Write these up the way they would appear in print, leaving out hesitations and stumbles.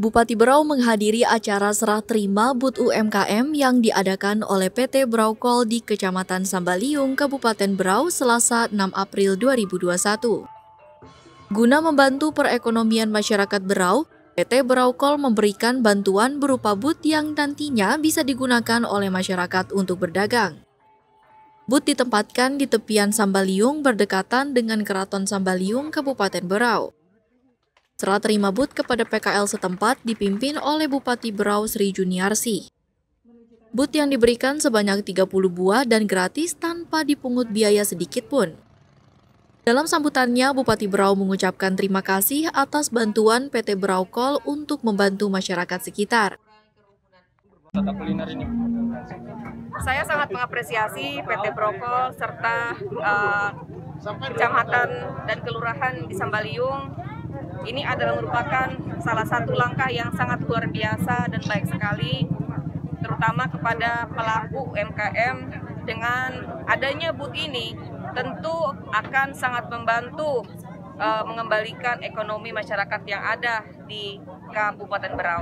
Bupati Berau menghadiri acara serah terima BUT UMKM yang diadakan oleh PT Braukol di Kecamatan Sambaliung, Kabupaten Berau, Selasa 6 April 2021. Guna membantu perekonomian masyarakat Berau, PT Braukol memberikan bantuan berupa BUT yang nantinya bisa digunakan oleh masyarakat untuk berdagang. BUT ditempatkan di tepian Sambaliung berdekatan dengan Keraton Sambaliung, Kabupaten Berau. Serah terima BUT kepada PKL setempat dipimpin oleh Bupati Berau Sri Juniarsi. BUT yang diberikan sebanyak 30 buah dan gratis tanpa dipungut biaya sedikit pun. Dalam sambutannya, Bupati Berau mengucapkan terima kasih atas bantuan PT Braukol untuk membantu masyarakat sekitar. Saya sangat mengapresiasi PT Braukol serta kecamatan dan kelurahan di Sambaliung. Ini adalah merupakan salah satu langkah yang sangat luar biasa dan baik sekali, terutama kepada pelaku UMKM. Dengan adanya BUT ini tentu akan sangat membantu mengembalikan ekonomi masyarakat yang ada di Kabupaten Berau.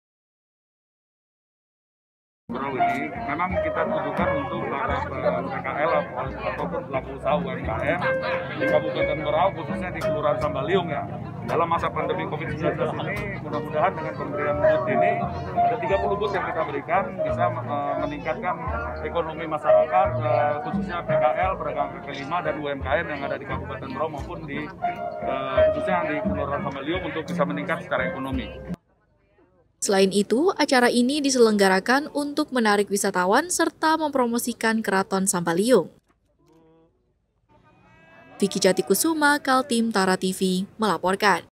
Berau ini memang kita tujukan untuk para PKL ataupun pelaku usaha UMKM di Kabupaten Berau, khususnya di Kelurahan Sambaliung ya. Dalam masa pandemi COVID-19 ini, mudah-mudahan dengan pemberian BUT ini, ada 30 BUT yang kita berikan bisa meningkatkan ekonomi masyarakat, khususnya PKL, pedagang kaki lima dan UMKM yang ada di Kabupaten Berau maupun di khususnya di Kelurahan Sambaliung untuk bisa meningkat secara ekonomi. Selain itu, acara ini diselenggarakan untuk menarik wisatawan serta mempromosikan Keraton Sambaliung. Vicky Jatikusuma, Kaltim Tara TV, melaporkan.